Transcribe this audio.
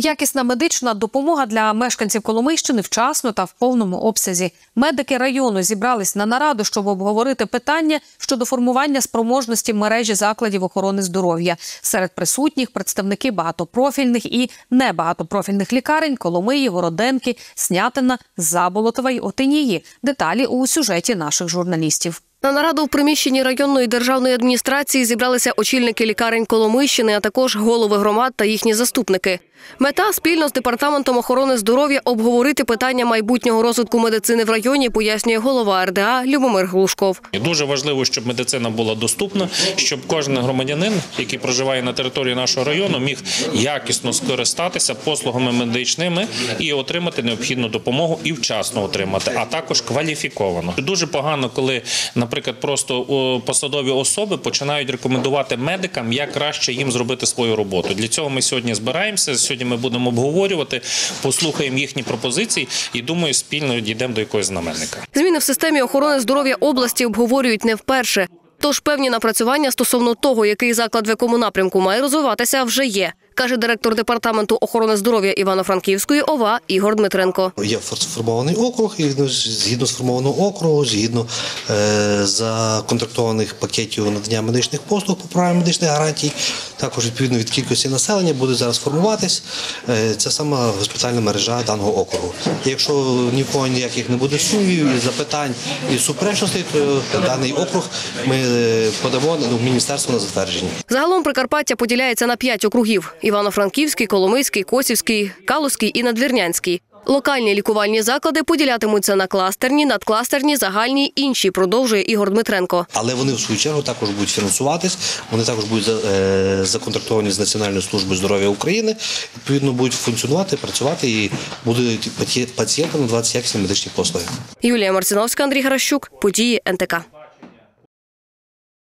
Якісна медична допомога для мешканців Коломийщини вчасно та в повному обсязі. Медики району зібрались на нараду, щоб обговорити питання щодо формування спроможності мережі закладів охорони здоров'я. Серед присутніх представники багатопрофільних і небагатопрофільних лікарень Коломиї, Городенки, Снятина, Заболотова й Отинії. Деталі у сюжеті наших журналістів. На нараду в приміщенні районної державної адміністрації зібралися очільники лікарень Коломийщини, а також голови громад та їхні заступники. Мета – спільно з Департаментом охорони здоров'я обговорити питання майбутнього розвитку медицини в районі, пояснює голова РДА Любомир Глушков. Дуже важливо, щоб медицина була доступна, щоб кожен громадянин, який проживає на території нашого району, міг якісно скористатися послугами медичними і отримати необхідну допомогу і вчасно отримати, а також кваліфіковано. Дуже погано, коли, наприклад, просто посадові особи починають рекомендувати медикам, як краще їм зробити свою роботу. Для цього ми сьогодні збираємося. Сьогодні ми будемо обговорювати, послухаємо їхні пропозиції і, думаю, спільно дійдемо до якогось знаменника. Зміни в системі охорони здоров'я області обговорюють не вперше. Тож певні напрацювання стосовно того, який заклад в якому напрямку має розвиватися, вже є, каже директор Департаменту охорони здоров'я Івано-Франківської ОВА Ігор Дмитренко. Є сформований округ, і згідно сформованого округу, згідно законтрактованих пакетів надання медичних послуг по програмі медичних гарантій, також відповідно від кількості населення буде зараз формуватись ця сама госпітальна мережа даного округу. Якщо ні в кого ніяких не буде сумнівів, запитань і суперечностей, то даний округ ми подамо в міністерство на затвердження. Загалом Прикарпаття поділяється на 5 округів – Івано-Франківський, Коломийський, Косівський, Калузький і Надвірнянський. Локальні лікувальні заклади поділятимуться на кластерні, надкластерні, загальні й інші, продовжує Ігор Дмитренко. Але вони в свою чергу також будуть фінансуватись, вони також будуть законтрактовані з Національної служби здоров'я України, відповідно будуть функціонувати, працювати і будуть пацієнтам надаватися якісні медичні послуги. Юлія Марциновська, Андрій Геращук, Події НТК.